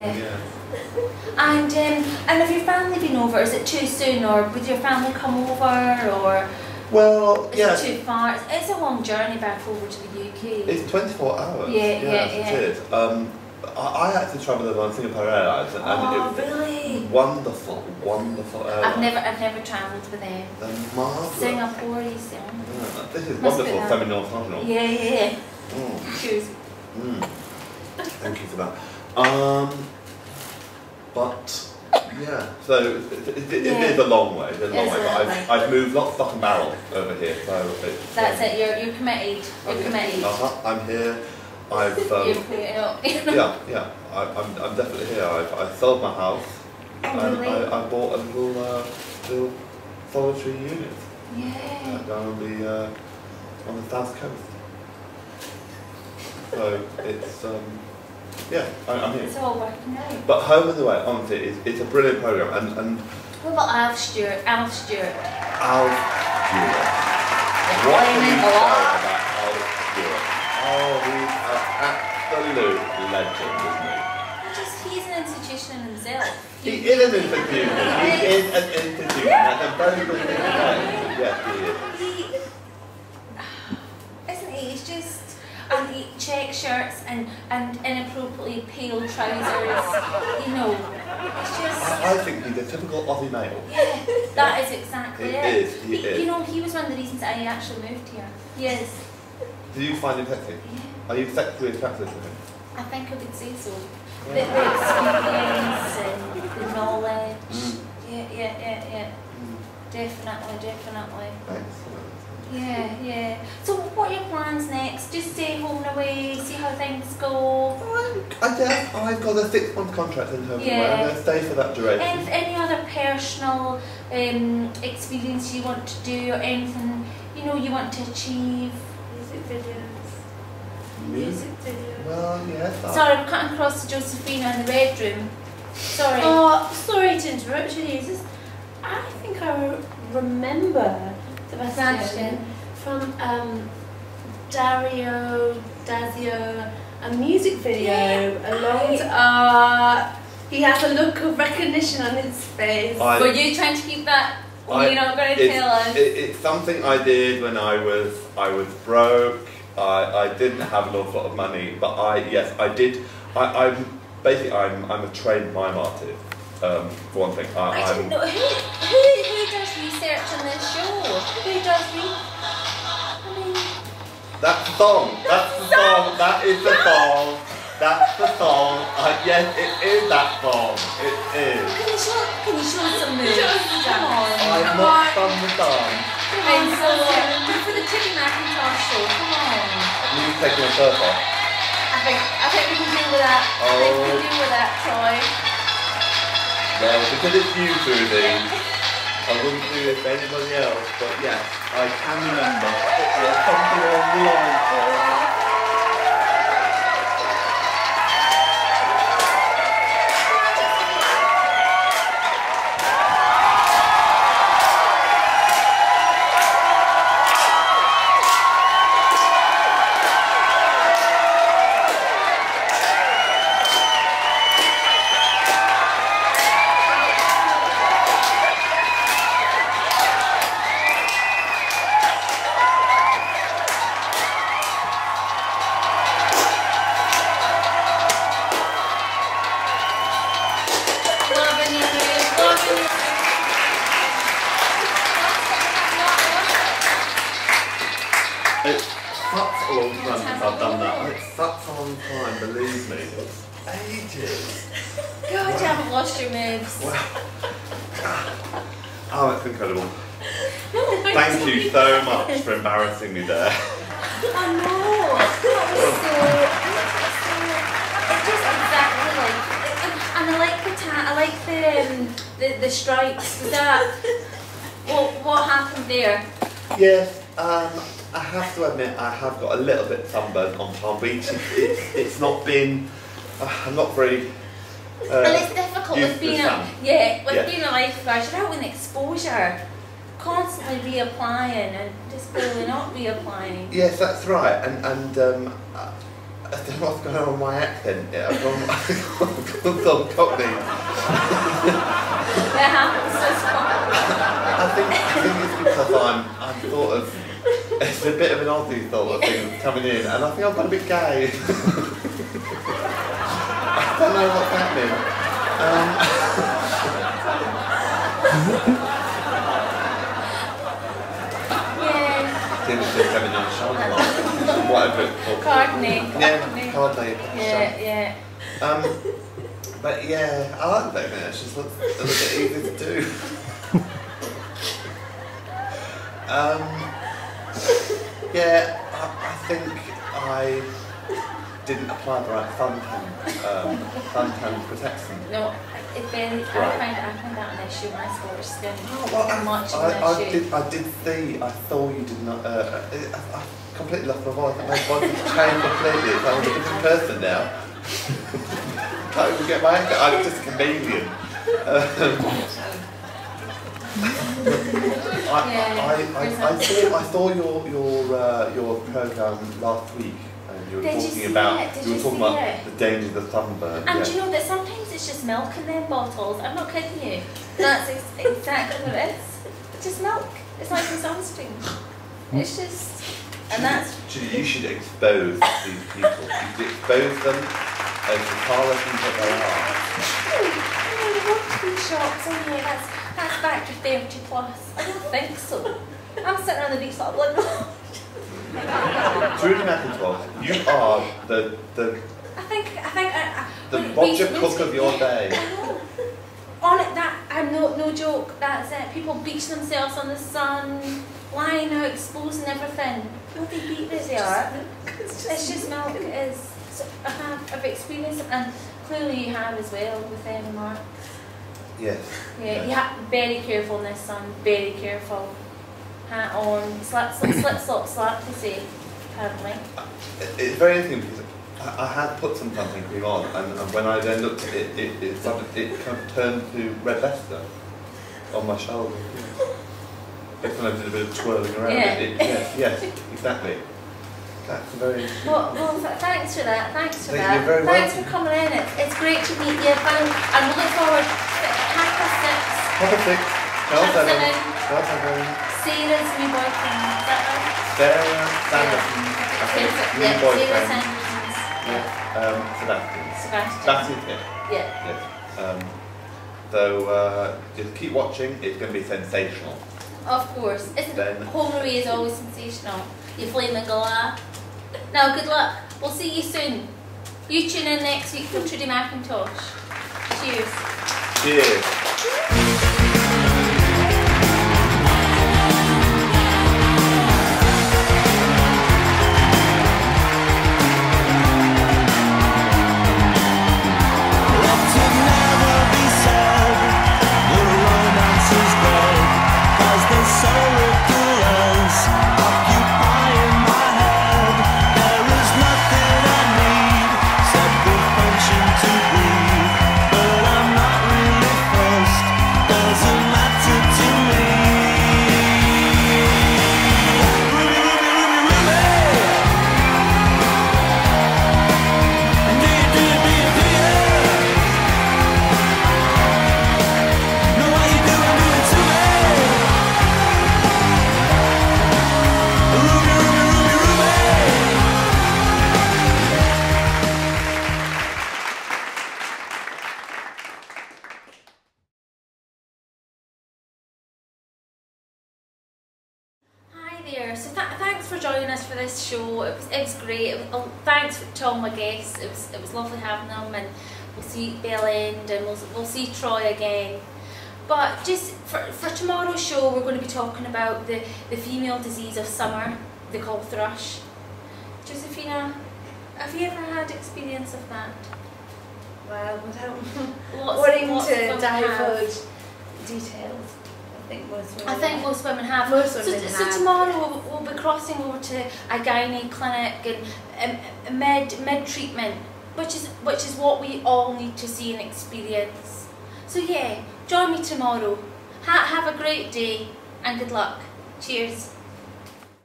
Yeah. And have your family been over? Is it too soon, or would your family come over, or well, is it too far? It's a long journey back over to the UK. It's 24 hours. Yeah. It is. I had to travel on Singapore Airlines, and really? Wonderful airline. I've never travelled with them. They're marvellous. Singapore, you see. Yeah, this is wonderful, feminine functional. Yeah. Cheers. Thank you for that. But yeah, so it is a long way. But I've moved lots of fucking barrel over here, so it's, that's it. You're committed. You're committed. I'm here. I've you're putting up. yeah. I'm definitely here. I sold my house. And really? I bought a little solitary unit. Yeah. Down on the south coast. So it's yeah, I'm here. It's all working out. But Home and Away, honestly, it's a brilliant programme. And what about Alf Stewart? Alf Stewart. What can you say about Alf Stewart? Oh, he's an absolute legend, isn't he? He's an institution in himself. He is an institution. He is an institution. That's a very good thing to say. Yes, he is. Isn't he? He's just. And he check shirts and inappropriately pale trousers, you know. It's just. I think he's a typical Aussie male. Yeah, that is exactly it. He is. You know, he was one of the reasons I actually moved here. He is. Do you find him sexy? Yeah. Are you sexually attracted to him? I think I would say so. The experience and the knowledge. Yeah. Definitely. Excellent. Yeah. So what are your plans next? Just stay home and away, see how things go? I've got a 6-month contract in Home and Away. I'm going to stay for that duration. And any other personal experience you want to do, or anything you want to achieve? Music videos. Well, yes. Sorry, I'm cutting across to Josephina in the red room. Sorry. Oh, sorry to interrupt you. I think I remember Sebastian from Dazio, a music video along. He has a look of recognition on his face. Were you trying to keep that? You're not going to tell us. It's something I did when I was broke. I didn't have an awful lot of money, but I did. I'm a trained mime artist. For one thing, I didn't know who does research on this show. Who does That's the song. That's the song. That is the song. That's the song. Yes, it is that song. It is. Can you show us some moves? Come on. I've not sung the song. For the Trudi McIntosh show, come on. You've taken a surf off. I think we can deal with that. I think we can deal with that, Troy. Well, because it's you, Trudi, I wouldn't do it for anybody else, but yes, I can remember there's something along the line. It's such a long time since I've done that. It's such a long time, believe me. It's ages. God, you haven't lost your moves. Wow. Oh, it's incredible. Thank you so much for embarrassing me there. I know. That was so. It's just exactly like. And I like I like the stripes. Was that what happened there? Yes. I have to admit, I have got a little bit sunburned on Palm Beach. It's not been. I'm not very. And it's difficult with being being a lifeguard. You're out in exposure, constantly reapplying and just really not reapplying. Yes, that's right. And don't know what's going on with my accent. Yeah, I've gone Cockney. It happens this I think it's because I'm sort of, it's a bit of an Aussie sort of thing coming in, and I think I've got a bit gay. I don't know what's happening. It's coming on shoulder, whatever it's called. Cardney. Cardney. Yeah. But yeah, I like that thing. It just looks a little bit easy to do. Yeah, I think I didn't apply the right suntan protection. No, I find that an issue when I score skin. Much I did see. I thought you did not. I completely lost my voice. My body's changed completely. I'm a different person now. Can't even get my accent. I'm just a chameleon. I saw your program last week, and you were talking about the dangers of sunburn. And do you know that sometimes it's just milk in them bottles? I'm not kidding you. That's exactly what it is. It's just milk. It's like a sunscreen. It's just, and that's. You should expose these people. You should expose them as the charlatans that they are. The rugby shops, anyway, that's back to 30 plus. I don't think so. I'm sitting on the beach like, what? Trudi McIntosh, you are the Roger Cook of your day. On it, I'm no joke. That's it. People beach themselves on the sun, lying out, exposing everything. Bloody beaters they are. It's just milk. It is. So I've experienced it, and clearly you have as well with them, Mark. Yes. Yeah, you have to be very careful in this sun. Very careful. Hat on, slip-slop, slap to say, apparently. It's very interesting because I had put some suntan cream on, and when I then looked at it, it kind of turned to red Leicester on my shoulder. It's when I did a bit of twirling around. Yeah. Yes, exactly. That's very. Well, thanks for that. Thanks for that. You're very thanks welcome. for coming in. It's great to meet you, and we'll look forward to 6:30. Sarah's new boyfriend. Is that right? Sarah Sanderson. Sarah boyfriend. Sanderson. Sebastian. Yeah. Yes. So just keep watching. It's going to be sensational. Of course. Homery is always sensational. You flaming galah. Now, good luck. We'll see you soon. You tune in next week for Trudi McIntosh. Cheers. Cheers. So thanks for joining us for this show. It was great. Thanks to all my guests. It was lovely having them, and we'll see Bell End, and we'll see Troy again. But just for tomorrow's show, we're going to be talking about the female disease of summer, the call thrush. Josephina, have you ever had experience of that? Well, without wanting to divulge details. I think most women have. So tomorrow we'll be crossing over to a gynae clinic and mid treatment, which is what we all need to see and experience. So yeah, join me tomorrow. Have a great day and good luck. Cheers.